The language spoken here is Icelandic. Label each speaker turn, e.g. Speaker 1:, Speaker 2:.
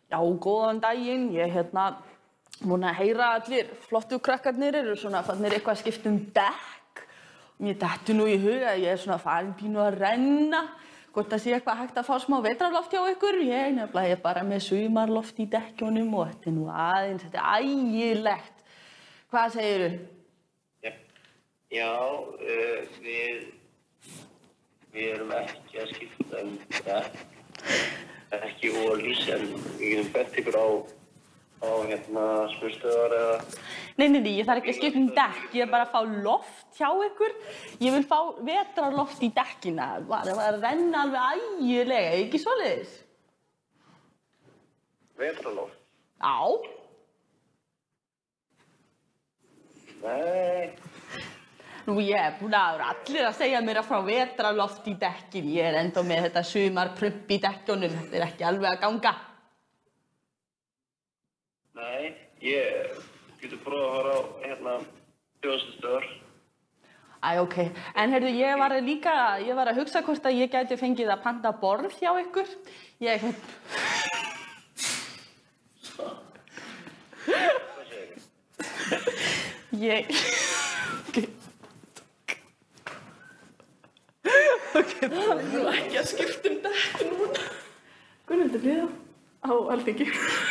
Speaker 1: Já, góðan daginn. Ég múin að heyra allir flottu krakkarnir eru svona fannir eitthvað að skipta dekk. Mér dettur nú í hug að ég svona farin pínu að renna. Hvort það sé eitthvað hægt að fá smá vetrarloft hjá ykkur. Ég er bara með sumarloft í dekkjunum og þetta nú aðeins, þetta ægilegt. Hvað segirðu?
Speaker 2: Já, við erum ekki að skipta dekk. Ekki ólís, en við getum bent ykkur á spurstöðvar eða...
Speaker 1: Nei, ég þarf ekki að skipta dekk. Ég er bara að fá loft hjá ykkur. Ég vil fá vetrarloft í dekkina. Það var að renna alveg ægilega, ekki svoleiðis?
Speaker 2: Vetrarloft?
Speaker 1: Já.
Speaker 2: Nei.
Speaker 1: Nú, ég búin að allir að segja mér að fá vetrarloft í dekkin. Ég ennþá með þetta sumarprump í dekkjunum. Þetta er ekki alveg að ganga.
Speaker 2: Nei, ég getur prófað að fara á þjónustustöðvar.
Speaker 1: Ok. En heyrðu, ég var að hugsa hvort að ég gæti fengið að panta borð hjá ykkur. Hvað
Speaker 2: segir þið?
Speaker 1: Það er nú ekki að skipta dekk núna. Gunnhildur, á Alþingi.